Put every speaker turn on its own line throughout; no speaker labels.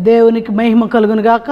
దేవునికి మహిమ కలుగును గాక.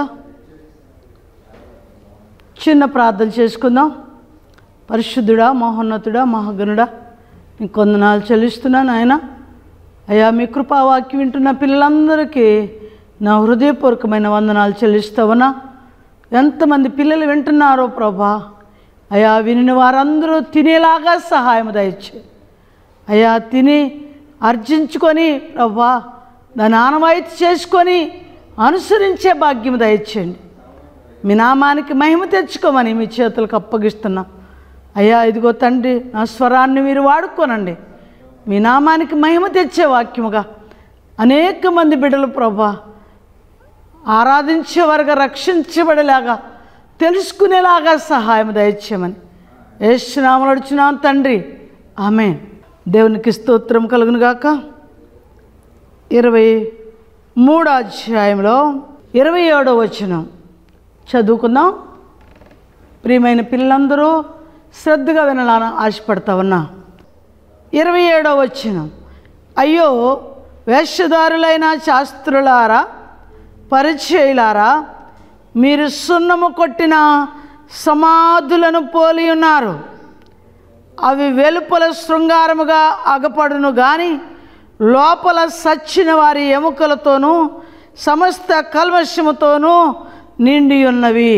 చిన్న ప్రార్థన చేసుకుందాం. పరిశుద్ధుడా, మహోన్నతుడా, మహాగణుడా, నీకు వందనాలు చెల్లిస్తున్నాను ఆయన. అయ్యా, మీ కృపావాక్యం వింటున్న పిల్లలందరికీ నా హృదయపూర్వకమైన వందనాలు చెల్లిస్తావనా. ఎంతమంది పిల్లలు వింటున్నారో ప్రభా, అయ్యా వినిన వారందరూ తినేలాగా సహాయం దయచే. అయ్యా తిని అర్జించుకొని ప్రభా దాని ఆనవాయితీ చేసుకొని అనుసరించే భాగ్యం దయచేయండి. మీ నామానికి మహిమ తెచ్చుకోమని మీ చేతులకు అప్పగిస్తున్నా. అయ్యా ఇదిగో తండ్రి, నా స్వరాన్ని మీరు వాడుకోనండి. మీ నామానికి మహిమ తెచ్చే వాక్యముగా అనేక మంది బిడ్డలు ప్రభా ఆరాధించేవారుగా రక్షించబడేలాగా తెలుసుకునేలాగా సహాయం దయచేయమని యేసు నామములో అడుగుచున్నాను తండ్రి, ఆమేన్. దేవునికి స్తోత్రం కలుగును గాక. 23వ అధ్యాయంలో 27వ వచనం చదువుకుందాం. ప్రియమైన పిల్లలందరూ శ్రద్ధగా వినాలని ఆశపడతా ఉన్నా. 27వ వచనం, అయ్యో వేషధారులైన శాస్త్రులారా, పరిచయులారా, మీరు సున్నము కొట్టిన సమాధులను పోలి ఉన్నారు. అవి వెలుపల శృంగారముగా అగపడును గాని లోపల సచ్చిన వారి ఎముకలతోనూ సమస్త కల్మషముతోనూ నిండి ఉన్నవి.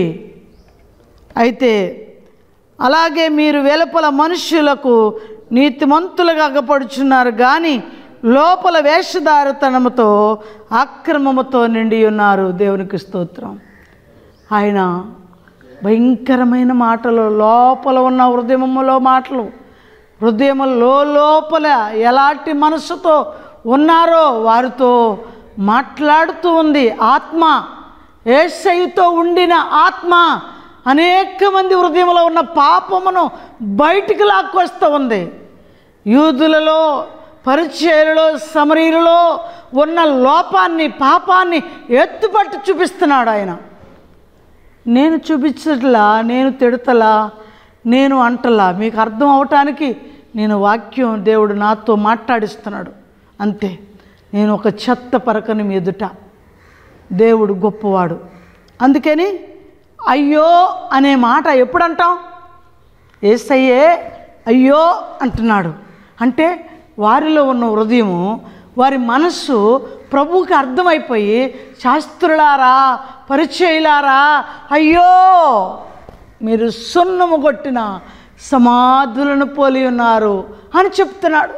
అయితే అలాగే మీరు వెలుపల మనుష్యులకు నీతిమంతులుగా అగపడుచున్నారు కానీ లోపల వేషధారతనముతో అక్రమముతో నిండి ఉన్నారు. దేవునికి స్తోత్రం. ఆయన భయంకరమైన మాటలు, లోపల ఉన్న హృదయములో మాటలు, హృదయములో లోపల ఎలాంటి మనసుతో ఉన్నారో వారితో మాట్లాడుతూ ఉంది ఆత్మ. యేసయ్యతో ఉండిన ఆత్మ అనేక మంది హృదయంలో ఉన్న పాపమును బయటికి లాక్కొస్తూ ఉంది. యూదులలో, పరిచయులలో, సమరీలలో ఉన్న లోపాన్ని, పాపాన్ని ఎత్తుపట్టి చూపిస్తున్నాడు ఆయన. నేను చూపించట్లా, నేను తిడతలా, నేను అంటలా, మీకు అర్థం అవటానికి నేను వాక్యం దేవుడు నాతో మాట్లాడిస్తున్నాడు అంతే. నేను ఒక చెత్త పరకని ఎదుట. దేవుడు గొప్పవాడు. అందుకని అయ్యో అనే మాట ఎప్పుడు అంటాం? యేసయ్యే అయ్యో అంటున్నాడు. అంటే వారిలో ఉన్న హృదయము, వారి మనస్సు ప్రభువుకి అర్థమైపోయి, శాస్త్రులారా, పరిచయులారా, అయ్యో మీరు సున్నము కొట్టిన సమాధులను పోలి ఉన్నారు అని చెప్తున్నాడు.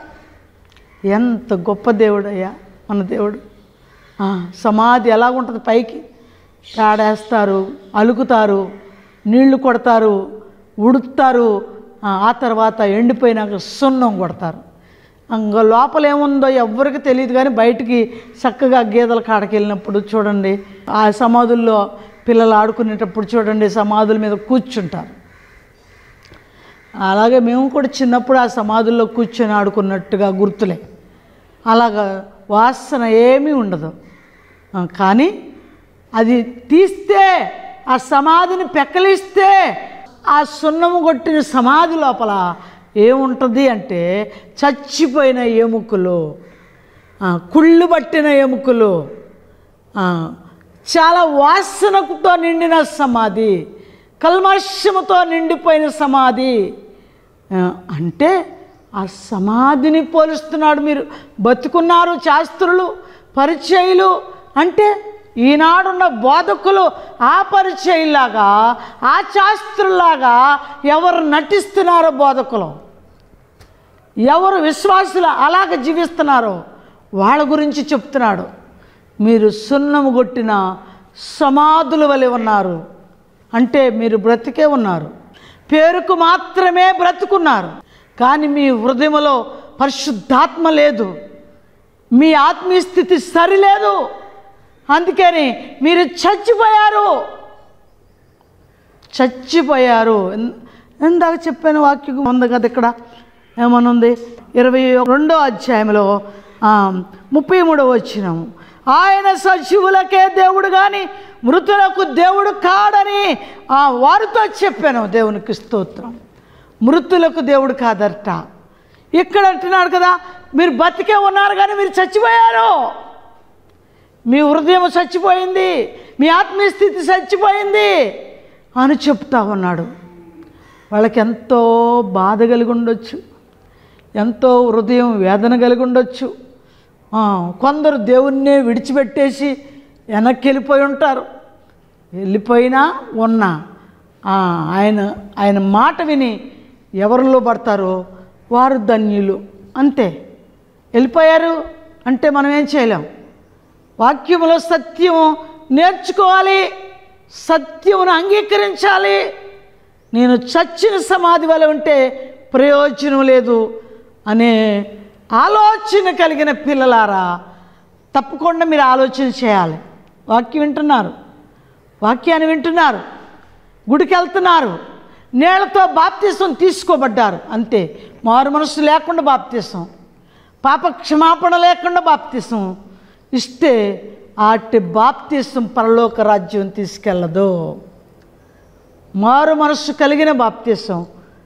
ఎంత గొప్ప దేవుడయ్యా మన దేవుడు. సమాధి ఎలా ఉంటుంది? పైకి పేడేస్తారు, అలుకుతారు, నీళ్లు కొడతారు, ఉడుతారు, ఆ తర్వాత ఎండిపోయినాక సున్నం కొడతారు. ఇంకా లోపల ఏముందో ఎవ్వరికి తెలియదు. కానీ బయటికి చక్కగా గేదెల కాడకి వెళ్ళినప్పుడు చూడండి, ఆ సమాధుల్లో పిల్లలు ఆడుకునేటప్పుడు చూడండి సమాధుల మీద కూర్చుంటారు. అలాగే మేము కూడా చిన్నప్పుడు ఆ సమాధుల్లో కూర్చొని ఆడుకున్నట్టుగా గుర్తులే. అలాగా వాసన ఏమీ ఉండదు. కానీ అది తీస్తే, ఆ సమాధిని పెక్కలిస్తే, ఆ సున్నము కొట్టిన సమాధి లోపల ఏముంటుంది అంటే చచ్చిపోయిన ఎముకలు, కుళ్ళు పట్టిన ఎముకలు, చాలా వాసనతో నిండిన సమాధి, కల్మషముతో నిండిపోయిన సమాధి. అంటే ఆ సమాధిని పోలుస్తున్నాడు. మీరు బతుకున్నారు శాస్త్రులు, పరిచయులు అంటే ఈనాడున్న బోధకులు ఆ పరిచయులాగా, ఆ శాస్త్రులాగా ఎవరు నటిస్తున్నారో బోధకులు, ఎవరు విశ్వాసులు అలాగ జీవిస్తున్నారో వాళ్ళ గురించి చెప్తున్నాడు. మీరు సున్నము కొట్టిన సమాధుల వలె ఉన్నారు. అంటే మీరు బ్రతికే ఉన్నారు, పేరుకు మాత్రమే బ్రతుకున్నారు. కానీ మీ హృదయంలో పరిశుద్ధాత్మ లేదు, మీ ఆత్మీయ స్థితి సరిలేదు. అందుకని మీరు చచ్చిపోయారు. ఇందాక చెప్పాను వాక్యం ఉంది కదా, ఇక్కడ ఏమనుంది? 22వ అధ్యాయంలో 33వ వచనం, ఆయన సజీవులకే దేవుడు కానీ మృతులకు దేవుడు కాడని వారితో చెప్పాను. దేవునికి స్తోత్రం. మృతులకు దేవుడు కాదట. ఇక్కడ అంటున్నాడు కదా, మీరు బతికే ఉన్నారు కానీ మీరు చచ్చిపోయారు. మీ హృదయం చచ్చిపోయింది, మీ ఆత్మీయ స్థితి చచ్చిపోయింది అని చెప్తా ఉన్నాడు. వాళ్ళకి ఎంతో బాధ కలిగి ఉండొచ్చు, ఎంతో హృదయం వేదన కలిగి ఉండొచ్చు. కొందరు దేవుణ్ణే విడిచిపెట్టేసి వెనక్కి వెళ్ళిపోయి ఉంటారు. వెళ్ళిపోయినా ఉన్నా ఆయన మాట విని ఎవరిలో పడతారో వారు ధన్యులు. అంతే. వెళ్ళిపోయారు అంటే మనం ఏం చేయలేం. వాక్యములో సత్యం నేర్చుకోవాలి, సత్యమును అంగీకరించాలి. నేను చచ్చిన సమాధి వల్ల ఉంటే ప్రయోజనం లేదు అనే ఆలోచన కలిగిన పిల్లలారా, తప్పకుండా మీరు ఆలోచన చేయాలి. వాక్యం వింటున్నారు, వాక్యాన్ని వింటున్నారు, గుడికి వెళ్తున్నారు, నీళ్లతో బాప్తిసం తీసుకోబడ్డారు. అంతే. మారు మనసు లేకుండా బాప్తిసం, పాప క్షమాపణ లేకుండా బాప్తిసం ఇస్తే అట్టి బాప్తిసం పరలోక రాజ్యం తీసుకెళ్ళదు. మారు మనస్సు కలిగిన బాప్తిసం,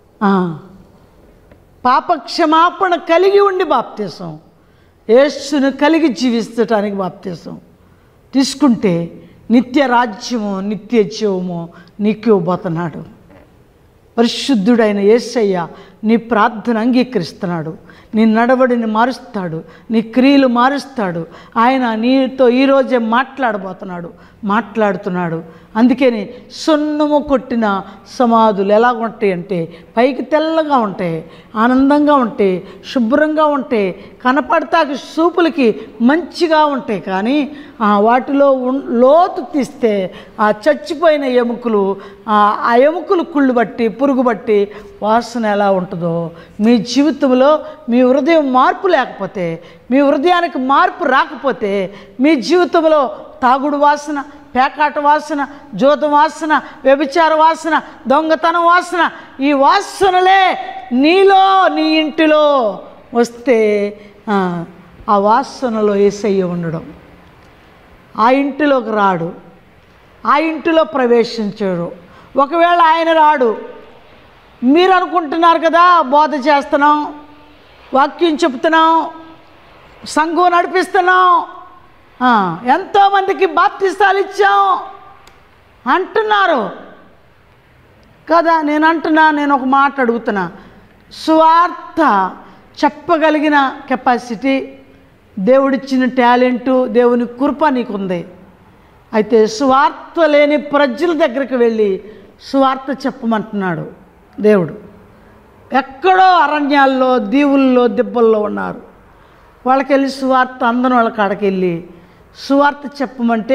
పాప క్షమాపణ కలిగి ఉండి బాప్తిసం, యేసును కలిగి జీవించటానికి బాప్తిసం తీసుకుంటే నిత్య రాజ్యము నిత్య జీవము నీకు ఇవ్వబోతున్నాడు. పరిశుద్ధుడైన యేసయ్య నీ ప్రార్థన అంగీకరిస్తున్నాడు, నీ నడవడిని మారుస్తాడు, నీ క్రియలు మారుస్తాడు. ఆయన నీతో ఈరోజే మాట్లాడుతున్నాడు. అందుకని సున్నము కొట్టిన సమాధులు ఎలా ఉంటాయి అంటే పైకి తెల్లగా ఉంటాయి, ఆనందంగా ఉంటాయి, శుభ్రంగా ఉంటాయి, కనపడతాకి చూపులకి మంచిగా ఉంటాయి. కానీ వాటిలో లోతు తీస్తే ఆ చచ్చిపోయిన ఎముకలు, ఆ ఎముకలు కుళ్ళు బట్టి పురుగు బట్టి వాసన ఎలా ఉంటుందో మీ జీవితంలో మీ హృదయం మార్పు లేకపోతే, మీ హృదయానికి మార్పు రాకపోతే మీ జీవితంలో తాగుడు వాసన, పేకాట వాసన, జోతం వాసన, వ్యభిచార వాసన, దొంగతనం వాసన, ఈ వాసనలే నీలో నీ ఇంటిలో వస్తే ఆ వాసనలో యేసయ్య ఉండడం, ఆ ఇంటిలోకి రాడు, ఆ ఇంటిలో ప్రవేశించడు. ఒకవేళ ఆయన రాడు, మీరు అనుకుంటున్నారు కదా బోధ చేస్తున్నాం, వాక్యం చెప్తున్నాం, సంఘం నడిపిస్తున్నాం, ఎంతోమందికి బాప్తిస్తాలు ఇచ్చాం అంటున్నారు కదా. నేను ఒక మాట అడుగుతున్నా. సువార్త చెప్పగలిగిన కెపాసిటీ, దేవుడిచ్చిన టాలెంటు, దేవుని కృప నీకుంది. అయితే సువార్త లేని ప్రజల దగ్గరికి వెళ్ళి సువార్త చెప్పమంటున్నాడు దేవుడు. ఎక్కడో అరణ్యాల్లో, దీవుల్లో, దిబ్బల్లో ఉన్నారు. వాళ్ళకెళ్ళి సువార్త అందరం వాళ్ళ కాడకి వెళ్ళి సువార్త చెప్పమంటే,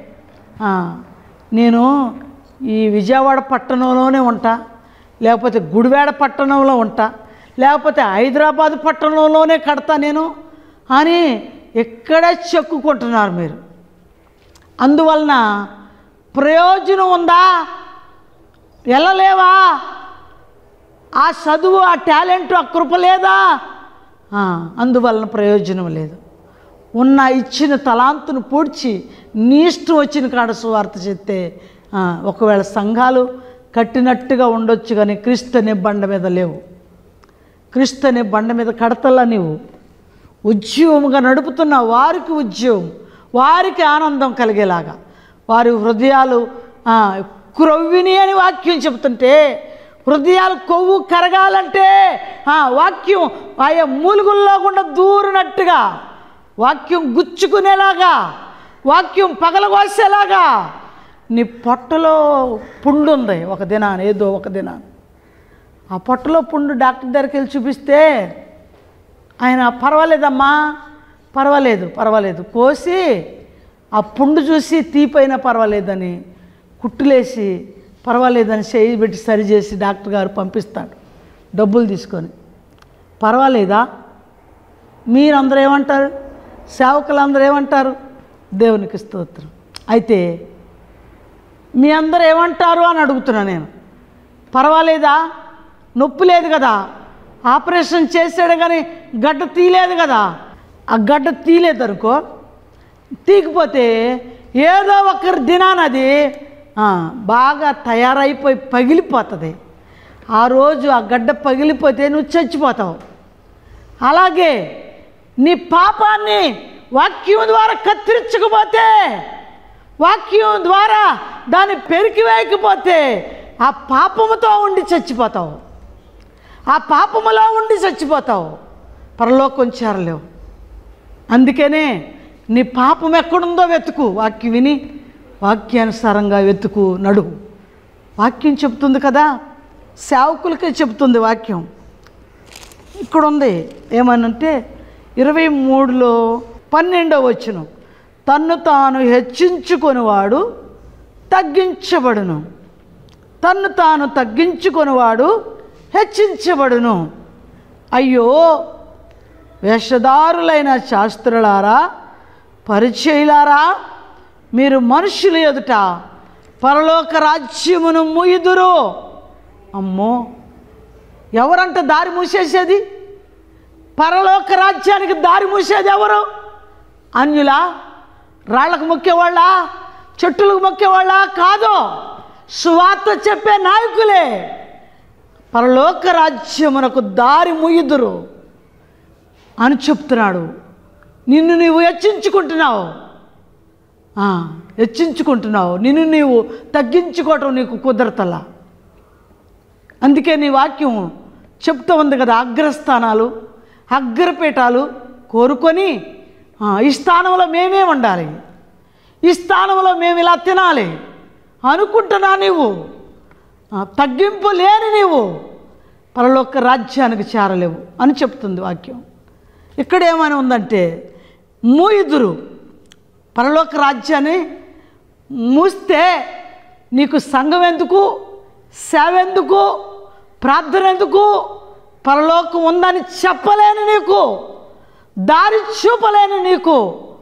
నేను ఈ విజయవాడ పట్టణంలోనే ఉంటా, లేకపోతే గుడివాడ పట్టణంలో ఉంటా, లేకపోతే హైదరాబాద్ పట్టణంలోనే కడతా నేను అని ఎక్కడే చెక్కుకుంటున్నారు మీరు. అందువలన ప్రయోజనం ఉందా? వెళ్ళలేవా? ఆ చదువు, ఆ టాలెంట్, ఆ కృప లేదా? అందువలన ప్రయోజనం లేదు. ఉన్న ఇచ్చిన తలాంతును పూడ్చి నీ ఇష్టం వచ్చిన కాడ సువార్త చెప్తే ఒకవేళ సంఘాలు కట్టినట్టుగా ఉండొచ్చు, కానీ క్రీస్తు అనే బండ మీద లేవు. క్రీస్తు అనే బండ మీద కడతలా నీవు ఉద్యోగంగా నడుపుతున్న వారికి ఉద్యోగం, వారికి ఆనందం కలిగేలాగా, వారి హృదయాలు క్రొవ్విని అని వాక్యం చెబుతుంటే, హృదయాలు కొవ్వు కరగాలంటే వాక్యం ఆయా మూలుగుల్లో కూడా దూరినట్టుగా, వాక్యం గుచ్చుకునేలాగా, వాక్యం పగలగోసేలాగా నీ పొట్టలో పుండు ఉంది. ఒక దినాన్ని, ఏదో ఒక దినాన్ని ఆ పొట్టలో పుండు డాక్టర్ దగ్గరికి వెళ్ళి చూపిస్తే ఆయన పర్వాలేదమ్మా, పర్వాలేదు కోసి ఆ పుండు చూసి తీపైనా పర్వాలేదని కుట్టులేసి పర్వాలేదని చేయి పెట్టి సరిచేసి డాక్టర్ గారు పంపిస్తాడు డబ్బులు తీసుకొని. పర్వాలేదా? మీరందరూ ఏమంటారు? సేవకులందరూ ఏమంటారు? దేవునికి స్తోత్రం. అయితే మీ అందరూ ఏమంటారు అని అడుగుతున్నా నేను. పర్వాలేదా? నొప్పి లేదు కదా, ఆపరేషన్ చేసాడు కానీ గడ్డ తీయలేదు కదా. ఆ గడ్డ తీయలేదు అనుకో, తీయకపోతే ఏదో ఒకరి దినానది బాగా తయారైపోయి పగిలిపోతుంది. ఆ రోజు ఆ గడ్డ పగిలిపోతే నువ్వు చచ్చిపోతావు. అలాగే నీ పాపాన్ని వాక్యం ద్వారా కత్తిరించకపోతే, వాక్యం ద్వారా దాన్ని పెరికివేయకపోతే ఆ పాపముతో ఉండి చచ్చిపోతావు, ఆ పాపములో ఉండి చచ్చిపోతావు, పరలోకం చేరలేవు. అందుకనే నీ పాపం ఎక్కడుందో వెతుకు, వాక్యం విని వాక్యానుసారంగా వెతుకు, నడువు. వాక్యం చెప్తుంది కదా, సేవకులకే చెప్తుంది వాక్యం. ఇక్కడ ఉంది ఏమనంటే 23లో 12వ వచనం, తన్ను తాను హెచ్చించుకొనివాడు తగ్గించబడును, తన్ను తాను తగ్గించుకొనివాడు హెచ్చించబడును. అయ్యో వేషధారులైన శాస్త్రులారా, పరిచయులారా, మీరు మనుషుల ఎదుట పరలోక రాజ్యమును మూయుదురు. అమ్మో, ఎవరంట దారి మూసేసేది? పరలోక రాజ్యానికి దారి మూసేది ఎవరు? అన్యులా? రాళ్లకు మొక్కేవాళ్ళ? చెట్టులకు మొక్కేవాళ్ళ? కాదు, సువార్త చెప్పే నాయకులే పరలోక రాజ్యమునకు దారి మూయుదురు అని చెప్తున్నాడు. నిన్ను నీవు హెచ్చించుకుంటున్నావు, నిన్ను నీవు తగ్గించుకోవటం నీకు కుదరతలా. అందుకే నీ వాక్యం చెప్తూ ఉంది కదా, అగ్రస్థానాలు అగ్రపీఠాలు కోరుకొని ఈ స్థానంలో మేమే ఉండాలి, ఈ స్థానంలో మేము ఇలా తినాలి అనుకుంటున్నా నీవు తగ్గింపు లేని నీవు పరలోక రాజ్యానికి చేరలేవు అని చెప్తుంది వాక్యం. ఇక్కడ ఏమని ఉందంటే మూయుదురు. పరలోక రాజ్యాన్ని మూస్తే నీకు సంఘం ఎందుకు, సేవ ఎందుకు, ప్రార్థన ఎందుకు? పరలోకం ఉందని చెప్పలేని నీకు, దారి చూపలేని నీకు,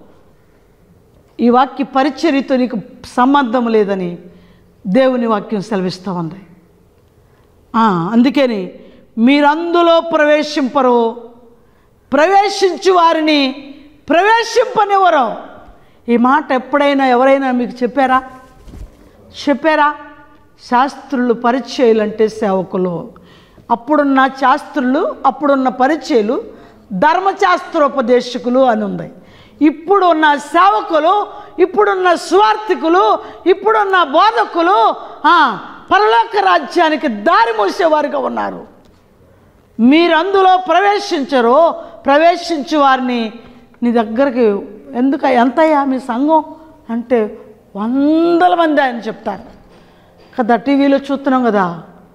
ఈ వాక్య పరిచర్యతో నీకు సంబంధం లేదని దేవుని వాక్యం సెలవిస్తూ ఉంది. అందుకని మీరందులో ప్రవేశింపరు, ప్రవేశించు వారిని ప్రవేశింపనివ్వరు. ఈ మాట ఎప్పుడైనా ఎవరైనా మీకు చెప్పారా? శాస్త్రులు పరిచయులు అంటే సేవకులు. అప్పుడున్న శాస్త్రులు, అప్పుడున్న పరిచయులు ధర్మశాస్త్రోపదేశకులు అని ఉంది. ఇప్పుడున్న సేవకులు, ఇప్పుడున్న సువార్థికులు, ఇప్పుడున్న బోధకులు పరలోక రాజ్యానికి దారి మూసేవారుగా ఉన్నారు. మీరు అందులో ప్రవేశించరు, ప్రవేశించే వారిని నీ దగ్గరికి ఎందుకు, ఎంతయ్యా మీ సంఘం అంటే 100 మంది అని చెప్తారు కదా, టీవీలో చూస్తున్నాం కదా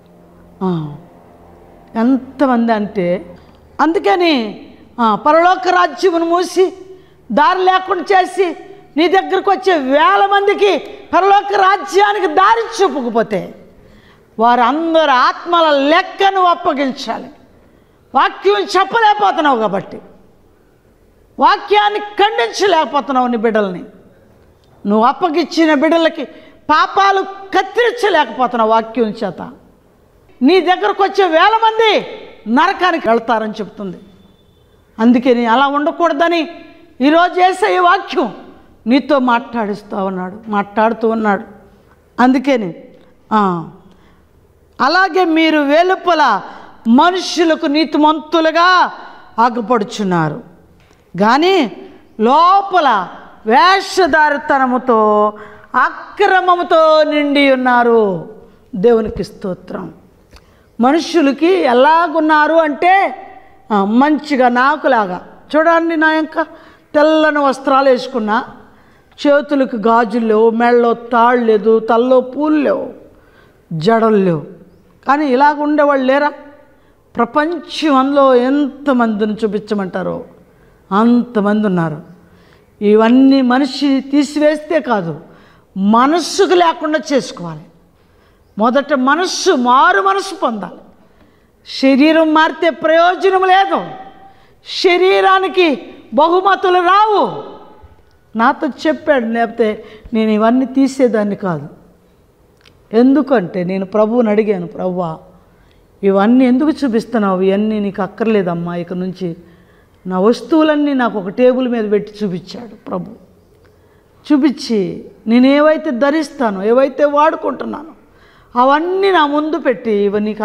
ఎంతమంది అంటే. అందుకని పరలోక రాజ్యమును మూసి దారి లేకుండా చేసి నీ దగ్గరకు వచ్చే 1000 మందికి పరలోక రాజ్యానికి దారి చూపకపోతే వారందరి ఆత్మల లెక్కను అప్పగించాలి. వాక్యం చెప్పలేకపోతున్నావు కాబట్టి, వాక్యాన్ని ఖండించలేకపోతున్నావు. నీ బిడ్డల్ని నువ్వు అప్పగించిన బిడ్డలకి పాపాలు కత్తిరించలేకపోతున్నావు వాక్యం చేత. నీ దగ్గరకు వచ్చే 1000 మంది నరకానికి వెళ్తారని చెప్తుంది. అందుకని అలా ఉండకూడదని ఈరోజు యేసయ్య వాక్యం నీతో మాట్లాడుతూ ఉన్నాడు. అందుకని అలాగే మీరు వెలుపల మనుషులకు నీతిమంతులుగా ఆగుపడుచున్నారు, కానీ లోపల వేషధారితనముతో అక్రమముతో నిండి ఉన్నారు. దేవునికి స్తోత్రం. మనుషులకి ఎలాగున్నారు అంటే మంచిగా నాకులాగా చూడండి, నా ఇంకా తెల్లని వస్త్రాలు వేసుకున్నా, చేతులకు గాజులు లేవు, మెడలో తాళ్ళు లేదు, తల్లో పూలు లేవు, జడలు లేవు, కానీ ఇలాగ ఉండేవాళ్ళు లేరా? ప్రపంచంలో ఎంతమందిని చూపించమంటారో అంతమంది ఉన్నారు. ఇవన్నీ మనిషి తీసివేస్తే కాదు, మనస్సుకు లేకుండా చేసుకోవాలి. మొదట మారు మనస్సు పొందాలి. శరీరం మారితే ప్రయోజనం లేదు, శరీరానికి బహుమతులు రావు. నాతో చెప్పాడు, లేకపోతే నేను ఇవన్నీ తీసేదాన్ని కాదు. ఎందుకంటే నేను ప్రభువుని అడిగాను, ప్రభువా ఇవన్నీ ఎందుకు చూపిస్తున్నావు? ఇవన్నీ నీకు అక్కర్లేదమ్మా, ఇక నుంచి నా వస్తువులన్నీ నాకు ఒక టేబుల్ మీద పెట్టి చూపించాడు ప్రభు. చూపించి నేను ఏవైతే ధరిస్తానో, ఏవైతే వాడుకుంటున్నానో అవన్నీ నా ముందు పెట్టి ఇవి నీకు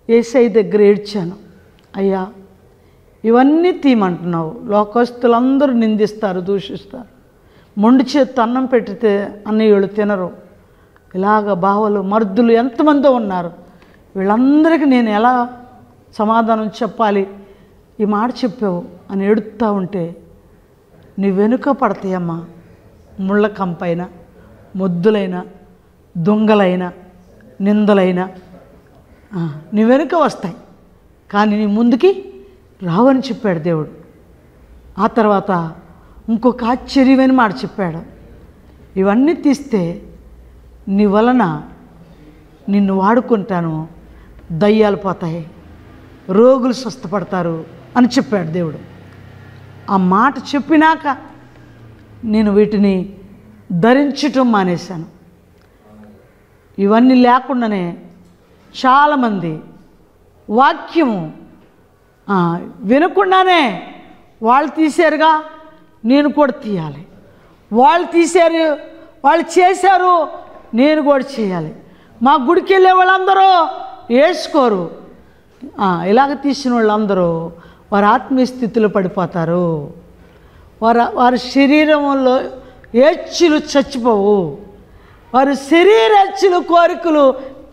యేసయ్య దగ్గర ఏడ్చాను. అయ్యా, ఇవన్నీ తీయమంటున్నావు, లోకస్తులందరూ నిందిస్తారు, దూషిస్తారు, మొండి చేత్తో అన్నం పెట్టితే అన్నయ్యోళ్ళు తినరు, ఇలాగ బావలు మర్దులు ఎంతమందో ఉన్నారు, వీళ్ళందరికీ నేను ఎలా సమాధానం చెప్పాలి, ఈ మాట చెప్పావు అని ఏడుస్తూ ఉంటే, నీ వెనుక పడతాయమ్మా ముళ్ళ కంపైన, మొద్దులైన, దొంగలైన, నిందలైన నీ వెనుక వస్తాయి, కానీ నీ ముందుకి రావని చెప్పాడు దేవుడు. ఆ తర్వాత ఇంకొక ఆశ్చర్యమైన మాట చెప్పాడు, ఇవన్నీ తీస్తే నీ వలన నిన్ను వాడుకుంటాను, దయ్యాలు పోతాయి, రోగులు స్వస్థపడతారు అని చెప్పాడు దేవుడు. ఆ మాట చెప్పినాక నేను వీటిని ధరించటం మానేశాను. ఇవన్నీ లేకుండానే చాలామంది వాక్యము వినకుండానే వాళ్ళు తీశారుగా, నేను కూడా తీయాలి, వాళ్ళు తీశారు, వాళ్ళు చేశారు, నేను కూడా చేయాలి. మా గుడికి వెళ్ళే వాళ్ళందరూ వేసుకోరు, ఇలాగ తీసిన వాళ్ళందరూ వారి ఆత్మీయ స్థితిలో పడిపోతారు. వారి శరీరంలో ఏడ్చులు చచ్చిపోవు, వారి శరీరేచ్ఛలు కోరికలు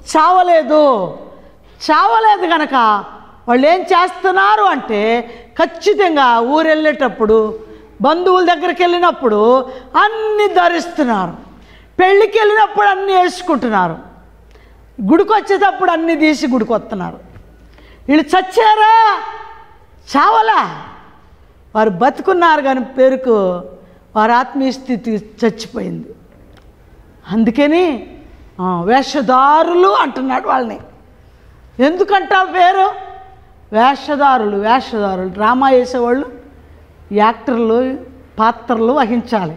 చావలేదు కనుక వాళ్ళు ఏం చేస్తున్నారు అంటే, ఖచ్చితంగా ఊరెళ్ళేటప్పుడు బంధువుల దగ్గరికి వెళ్ళినప్పుడు అన్నీ ధరిస్తున్నారు, పెళ్ళికి వెళ్ళినప్పుడు అన్నీ వేసుకుంటున్నారు, గుడికి వచ్చేటప్పుడు అన్నీ తీసి గుడికి వస్తున్నారు. వీళ్ళు చచ్చారా? చావలా, వారు బతుకున్నారు కానీ పేరుకు వారి ఆత్మీయ స్థితి చచ్చిపోయింది. అందుకని వేషధారులు అంటున్నాడు వాళ్ళని. ఎందుకంట పేరు వేషధారులు? డ్రామా వేసేవాళ్ళు, యాక్టర్లు పాత్రలు వహించాలి.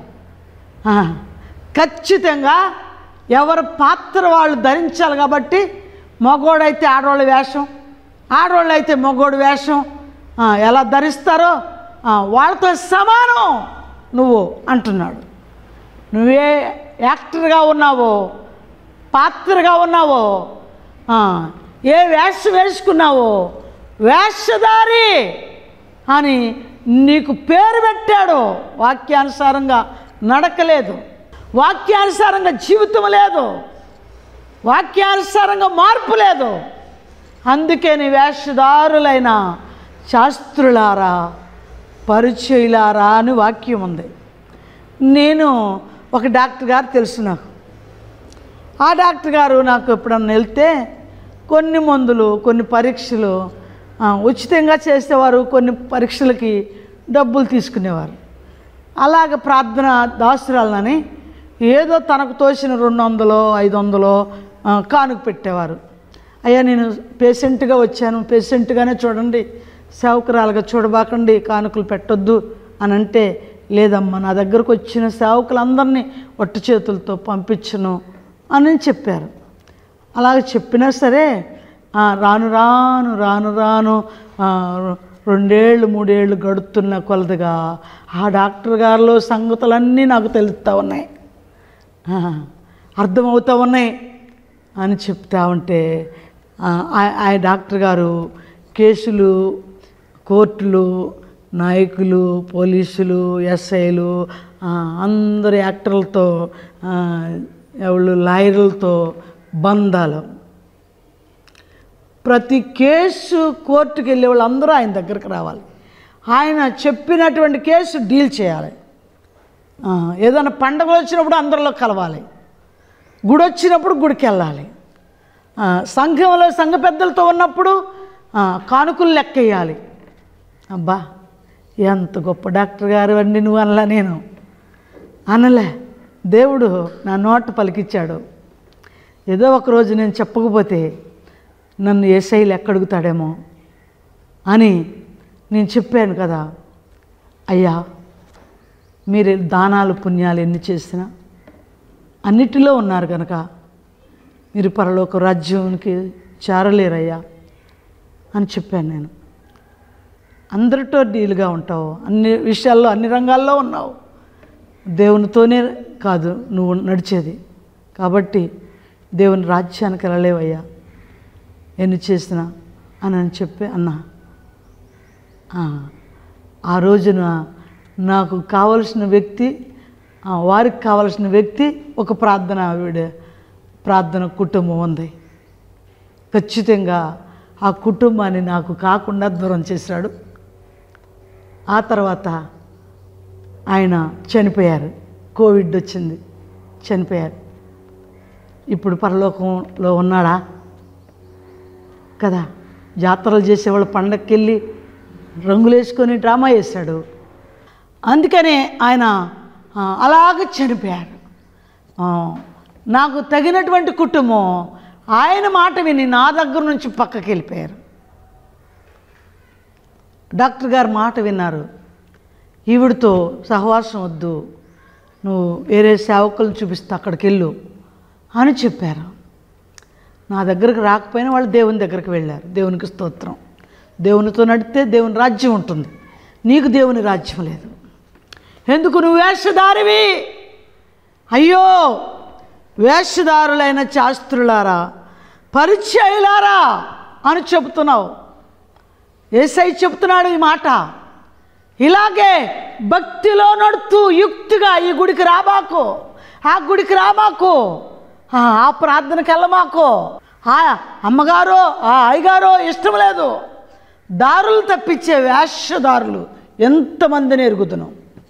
ఖచ్చితంగా ఎవరి పాత్ర వాళ్ళు ధరించాలి. కాబట్టి మగోడైతే ఆడవాళ్ళ వేషం, ఆడవాళ్ళు అయితే మగోడు వేషం ఎలా ధరిస్తారో వాళ్ళతో సమానం నువ్వు అంటున్నాడు. నువ్వే యాక్టర్గా ఉన్నావో, పాత్రగా ఉన్నావో, ఏ వేషం వేసుకున్నావో వేషధారి అని నీకు పేరు పెట్టాడు. వాక్యానుసారంగా నడకలేదు, వాక్యానుసారంగా జీవితం లేదు, వాక్యానుసారంగా మార్పు లేదు. అందుకే నీ వేషధారులైన శాస్త్రులారా, పరిచయులారా అని వాక్యం ఉంది. నేను ఒక డాక్టర్ గారు తెలుసు నాకు. ఆ డాక్టర్ గారు నాకు ఎప్పుడన్నా వెళ్తే కొన్ని మందులు, కొన్ని పరీక్షలు ఉచితంగా చేసేవారు, కొన్ని పరీక్షలకి డబ్బులు తీసుకునేవారు. అలాగ ప్రార్థన దాసురాలని ఏదో తనకు తోచిన 200 500 కానుక పెట్టేవారు. అయ్యా, నేను పేషెంట్గా వచ్చాను, పేషెంట్గానే చూడండి, సేవకురాలుగా చూడబాకండి, కానుకలు పెట్టొద్దు అని అంటే, లేదమ్మా, నా దగ్గరకు వచ్చిన సేవకులందరినీ ఒట్టి చేతులతో పంపించను అని చెప్పారు. అలాగ చెప్పినా సరే రాను రాను 2 ఏళ్ళు 3 ఏళ్ళు గడుతున్న కొలదిగా ఆ డాక్టర్ గారిలో సంగతులన్నీ నాకు తెలుస్తూ ఉన్నాయి, అర్థమవుతూ ఉన్నాయి అని చెప్తా ఉంటే, ఆ డాక్టర్ గారు కేసులు, కోర్టులు, నాయకులు, పోలీసులు, ఎస్ఐలు, అందరు యాక్టర్లతో, ఎవరు లాయర్లతో బంధాలు. ప్రతి కేసు కోర్టుకు వెళ్ళే వాళ్ళు అందరూ ఆయన దగ్గరికి రావాలి, ఆయన చెప్పినటువంటి కేసు డీల్ చేయాలి. ఏదైనా పండుగలు వచ్చినప్పుడు అందరిలో కలవాలి, గుడి వచ్చినప్పుడు గుడికి వెళ్ళాలి, సంఘంలో సంఘ పెద్దలతో ఉన్నప్పుడు కానుకలు లెక్కేయాలి. అబ్బా, ఎంత గొప్ప డాక్టర్ గారు అండి నువ్వు అనలా, నేను అనలే, దేవుడు నా నోట పలికిచ్చాడు. ఏదో ఒకరోజు నేను చెప్పకపోతే నన్ను యేసయ్య ఎక్కడుగుతాడేమో అని నేను చెప్పాను కదా. అయ్యా, మీరు దానాలు పుణ్యాలు ఎన్ని చేసినా అన్నిటిలో ఉన్నారు కనుక మీరు పరలోక రాజ్యానికి చేరలేరయ్యా అని చెప్పాను. నేను అందరితో డీల్గా ఉంటావు, అన్ని విషయాల్లో అన్ని రంగాల్లో ఉన్నావు, దేవునితోనే కాదు నువ్వు నడిచేది, కాబట్టి దేవుని రాజ్యానికి వెళ్ళలేవయ్యా, ఎన్ని చేసినా అని చెప్పి అన్నా. ఆ రోజున నాకు కావలసిన వ్యక్తి, వారికి కావలసిన వ్యక్తి ఒక ప్రార్థన కుటుంబం ఉంది. ఖచ్చితంగా ఆ కుటుంబాన్ని నాకు కాకుండా దూరం చేశాడు. ఆ తర్వాత ఆయన చనిపోయారు. కోవిడ్ వచ్చింది, చనిపోయారు. ఇప్పుడు పరలోకంలో ఉన్నాడా కదా. జాతరలు చేసేవాళ్ళు పండగకి వెళ్ళి రంగులు వేసుకొని డ్రామా వేశాడు. అందుకనే ఆయన అలాగ చనిపోయారు. నాకు తగినటువంటి కుటుంబం ఆయన మాట విని నా దగ్గర నుంచి పక్కకి వెళ్ళిపోయారు. డాక్టర్ గారు మాట విన్నారు, ఈవిడితో సహవాసం వద్దు, నువ్వు వేరే సేవకులను చూపిస్తే అక్కడికి వెళ్ళు అని చెప్పారు. నా దగ్గరకు రాకపోయినా వాళ్ళు దేవుని దగ్గరికి వెళ్ళారు. దేవునికి స్తోత్రం. దేవునితో నడితే దేవుని రాజ్యం ఉంటుంది, నీకు దేవుని రాజ్యం లేదు. ఎందుకు నువ్వు వేషధారివి? అయ్యో వేషధారులైన శాస్త్రులారా, పరిచయులారా అని చెబుతున్నావు. యేసయ్య చెబుతున్నాడు ఈ మాట. ఇలాగే భక్తిలో నడుతూ యుక్తిగా ఈ గుడికి రామాకు, ఆ గుడికి రామాకు, ఆ ప్రార్థనకి వెళ్ళమాకు, ఆ అమ్మగారో ఆ అయ్యగారో ఇష్టం లేదు. దారులు తప్పించే వేషధారులు ఎంతమందిని ఎరుగుతున్నాం.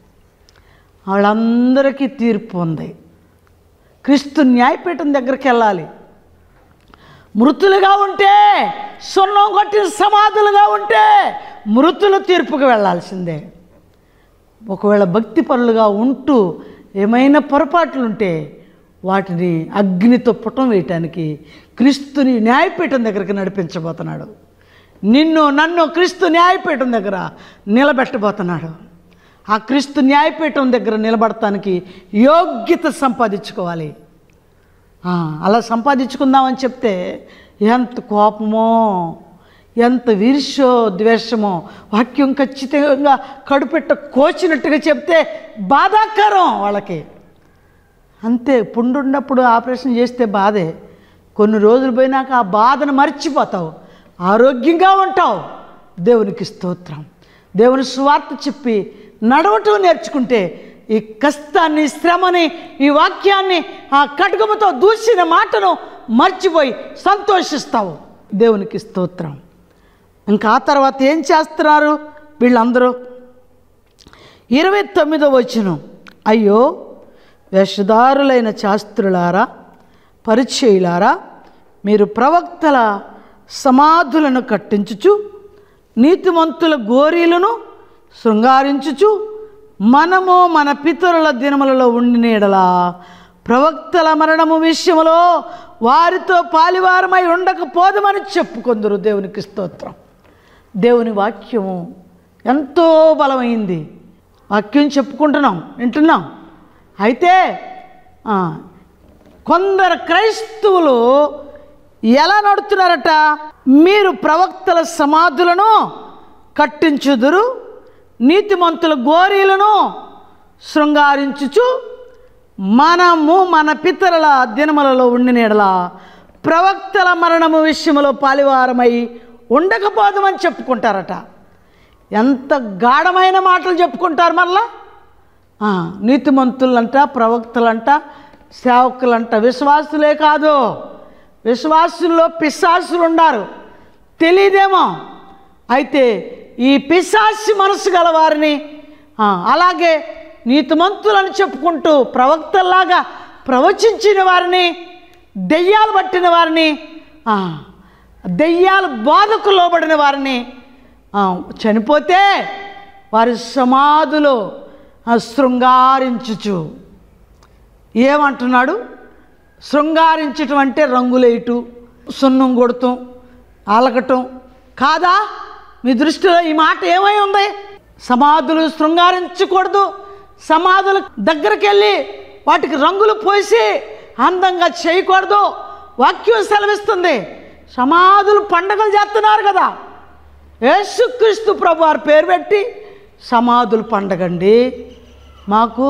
వాళ్ళందరికీ తీర్పు ఉంది. క్రీస్తు న్యాయపీఠం దగ్గరికి వెళ్ళాలి. మృతులుగా ఉంటే, సున్నం కొట్టిన సమాధులుగా ఉంటే మృతుల తీర్పుకు వెళ్ళాల్సిందే. ఒకవేళ భక్తి పరులుగా ఉంటూ ఏమైనా పొరపాట్లుంటే వాటిని అగ్నితో పుటం వేయటానికి క్రీస్తుని న్యాయపీఠం దగ్గరికి నడిపించబోతున్నాడు. నిన్ను నన్ను క్రీస్తు న్యాయపీఠం దగ్గర నిలబెట్టబోతున్నాడు. ఆ క్రీస్తు న్యాయపీఠం దగ్గర నిలబడటానికి యోగ్యత సంపాదించుకోవాలి. అలా సంపాదించుకుందామని చెప్తే ఎంత కోపమో, ఎంత ఈర్ష్యో ద్వేషమో, వాక్యం ఖచ్చితంగా కడుపెట్ట కోచినట్టుగా చెప్తే బాధాకరం వాళ్ళకి. అంతే, పుండున్నప్పుడు ఆపరేషన్ చేస్తే బాధే. కొన్ని రోజులు పోయినాక ఆ బాధను మర్చిపోతావు, ఆరోగ్యంగా ఉంటావు. దేవునికి స్తోత్రం. దేవుని సువార్త చెప్పి నడవటం నేర్చుకుంటే ఈ కష్టాన్ని, శ్రమని, ఈ వాక్యాన్ని, ఆ కటకముతో దూసిన మాటను మర్చిపోయి సంతోషిస్తావు. దేవునికి స్తోత్రం. ఇంకా ఆ తర్వాత ఏం చేస్తున్నారు వీళ్ళందరూ? 29వ వచనం, అయ్యో వేషధారులైన శాస్త్రులారా, పరిచయులారా, మీరు ప్రవక్తల సమాధులను కట్టించుచు నీతిమంతుల గోరీలను శృంగారించుచు మనము మన పితరుల దినములలో ఉండిన ఎడలా ప్రవక్తల మరణము విషయములో వారితో పాలివారమై ఉండకపోదమని చెప్పుకొందురు. దేవునికి స్తోత్రం. దేవుని వాక్యము ఎంతో బలమైంది. వాక్యం చెప్పుకుంటున్నాం, వింటున్నాం. అయితే కొందరు క్రైస్తవులు ఎలా నడుతున్నారట? మీరు ప్రవక్తల సమాధులను కట్టించుదురు, నీతిమంతుల గోరీలను శృంగారించుచు మనము మన పితరుల దినములలో ఉండిన ఎడల ప్రవక్తల మరణము విషయంలో పాలివారమై ఉండకపోదామని చెప్పుకుంటారట. ఎంత గాఢమైన మాటలు చెప్పుకుంటారు. మళ్ళా నీతిమంతులంట, ప్రవక్తలంట, సేవకులంట. విశ్వాసులే కాదు, విశ్వాసుల్లో పిశాసులు ఉన్నారు, తెలియదేమో. అయితే ఈ పిశాసి మనసు గల వారిని, అలాగే నీతిమంతులని చెప్పుకుంటూ ప్రవక్తల్లాగా ప్రవచించిన వారిని, దెయ్యాలు పట్టిన వారిని, దెయ్యాలు బాధకు లోబడిన వారిని చనిపోతే వారి సమాధులు శృంగారించుచు. ఏమంటున్నాడు? శృంగారించటం అంటే రంగులేయటం, సున్నం కొడటం, అలకటం కాదా? మీ దృష్టిలో ఈ మాట ఏమై ఉంది? సమాధులు శృంగారించకూడదు. సమాధుల దగ్గరికి వెళ్ళి వాటికి రంగులు పోసి అందంగా చేయకూడదు. వాక్యం సెలవిస్తుంది. సమాధులు పండగలు చేస్తున్నారు కదా. యేసుక్రీస్తు ప్రభు వారి పేరు పెట్టి సమాధులు పండగండి. మాకు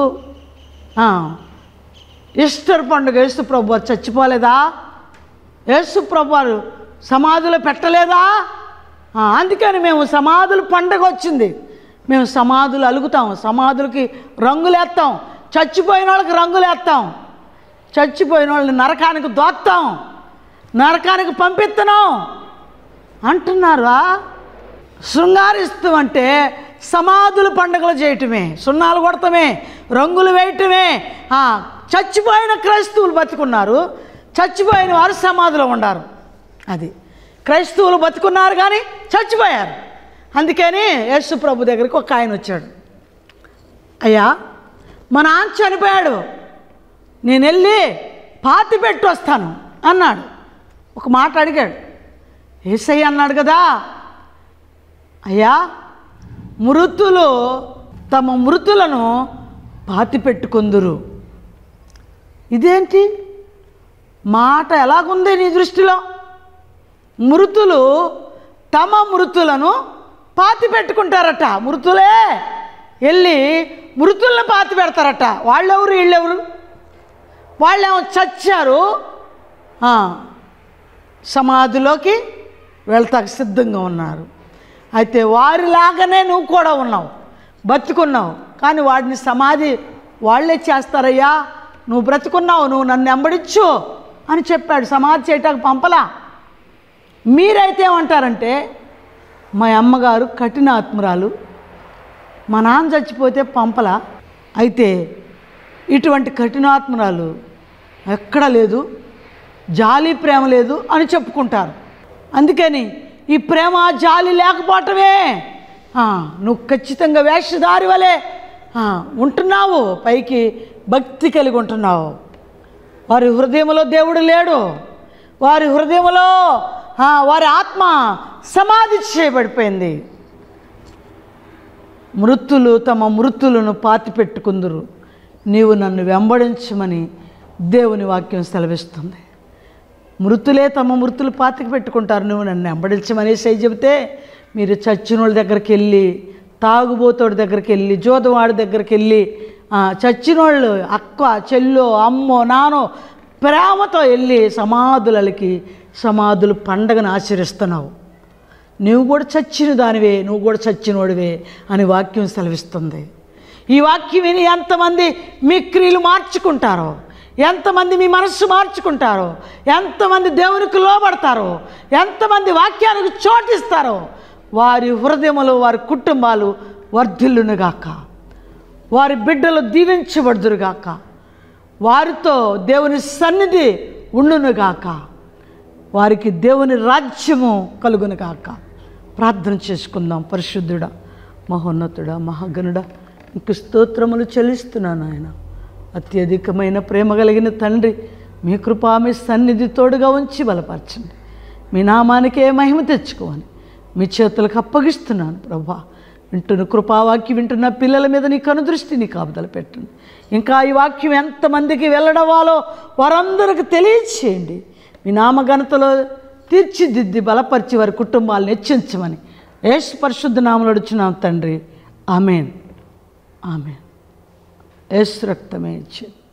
ఈస్టర్ పండుగ, యేసు ప్రభు వారు చచ్చిపోలేదా? యేసు ప్రభు వారు సమాధిలో పెట్టలేదా? అందుకని మేము సమాధుల పండగ వచ్చింది, మేము సమాధులు అలుగుతాం, సమాధులకి రంగులు వేస్తాం, చచ్చిపోయిన వాళ్ళకి రంగులు వేస్తాం, చచ్చిపోయిన వాళ్ళని నరకానికి దోత్తాం, నరకానికి పంపిస్తున్నాం అంటున్నారా? శృంగారిస్తాం అంటే సమాధుల పండుగలు చేయటమే, సున్నాలు కొడతామే, రంగులు వేయటమే. చచ్చిపోయిన క్రైస్తవులు బతుకున్నారు, చచ్చిపోయిన వారు సమాధిలో ఉన్నారు. అది క్రైస్తవులు బతుకున్నారు కానీ చచ్చిపోయారు. అందుకని యేసు ప్రభు దగ్గరికి ఒక ఆయన వచ్చాడు. అయ్యా, మా నాన్న చనిపోయాడు, నేను వెళ్ళి పాతి పెట్టి వస్తాను అన్నాడు. ఒక మాట అడిగాడు. యేసయ్య అన్నాడు కదా, అయ్యా, మృతులు తమ మృతులను పాతి పెట్టుకుందురు. ఇదేంటి మాట ఎలాగుంది నీ దృష్టిలో? మృతులు తమ మృతులను పాతి పెట్టుకుంటారట. మృతులే వెళ్ళి మృతులను పాతి పెడతారట. వాళ్ళెవరు వీళ్ళెవరు? వాళ్ళేమో చచ్చారు, సమాధిలోకి వెళ్తాకు సిద్ధంగా ఉన్నారు. అయితే వారిలాగానే నువ్వు కూడా ఉన్నావు, బతుకున్నావు. కానీ వాడిని సమాధి వాళ్ళే చేస్తారయ్యా, నువ్వు బ్రతుకున్నావు, నువ్వు నన్ను వెంబడించు అని చెప్పాడు. సమాధి చేయటానికి పంపలా. మీరైతే ఏమంటారంటే, మా అమ్మగారు కఠిన ఆత్మరాలు, మా నాన్న చచ్చిపోతే పంపలా, అయితే ఇటువంటి కఠినాత్మరాలు ఎక్కడ లేదు, జాలి ప్రేమ లేదు అని చెప్పుకుంటారు. అందుకని ఈ ప్రేమ జాలి లేకపోవటమే నువ్వు ఖచ్చితంగా వేషధారి వలె ఉంటున్నావు, పైకి భక్తి కలిగి ఉంటున్నావు. వారి హృదయంలో దేవుడు లేడు, వారి హృదయంలో వారి ఆత్మ సమాధి చేయబడిపోయింది. మృతులు తమ మృతులను పాతి పెట్టుకుందురు, నీవు నన్ను వెంబడించమని దేవుని వాక్యం సెలవిస్తుంది. మృతులే తమ మృతులు పాతికి పెట్టుకుంటారు, నువ్వు నన్ను వెంబడించమనేసి చెబితే మీరు చచ్చిన వాళ్ళ దగ్గరికి వెళ్ళి, తాగుబోతోడి దగ్గరికి వెళ్ళి, జోదవాడి దగ్గరికి వెళ్ళి, చచ్చిన వాళ్ళు అక్క చెల్లో అమ్మో నానో ప్రేమతో వెళ్ళి సమాధులకి సమాధుల పండగను ఆచరిస్తున్నావు. నువ్వు కూడా చచ్చిన దానివే, నువ్వు కూడా చచ్చినోడివే అని వాక్యం సెలవిస్తుంది. ఈ వాక్యం విని ఎంతమంది మీ క్రియలు మార్చుకుంటారో, ఎంతమంది మీ మనస్సు మార్చుకుంటారో, ఎంతమంది దేవునికి లోబడతారో, ఎంతమంది వాక్యానికి చోటిస్తారో, వారి హృదయములు వారి కుటుంబాలు వర్ధిల్లునుగాక, వారి బిడ్డలు దీవించబడుదురుగాక, వారితో దేవుని సన్నిధి ఉండునుగాక, వారికి దేవుని రాజ్యము కలుగునుగాక. ప్రార్థన చేసుకుందాం. పరిశుద్ధుడా, మహోన్నతుడా, మహాగణుడా, ఇంక స్తోత్రములు చెల్లిస్తున్నాను. ఆయన అత్యధికమైన ప్రేమ కలిగిన తండ్రి, మీ కృప మీ సన్నిధి తోడుగా ఉంచి బలపరచండి. మీ నామానికే మహిమ తెచ్చుకోవాలి. మీ చేతులకు అప్పగిస్తున్నాను ప్రభా. వింటున్న కృపావాక్యం వింటున్న పిల్లల మీద నీ కనుదృష్టి, నీ కాపుదల పెట్టండి. ఇంకా ఈ వాక్యం ఎంతమందికి వెళ్ళడవాలో వారందరికీ తెలియచేయండి. మీ నామఘనతలో తీర్చిదిద్ది బలపరిచి వారి కుటుంబాలను హెచ్చించమని యేసు పరిశుద్ధ నామములో అడుగుచున్నాం తండ్రి. ఆమేన్, ఆమేన్. యేసు రక్తమే ఇచ్చింది.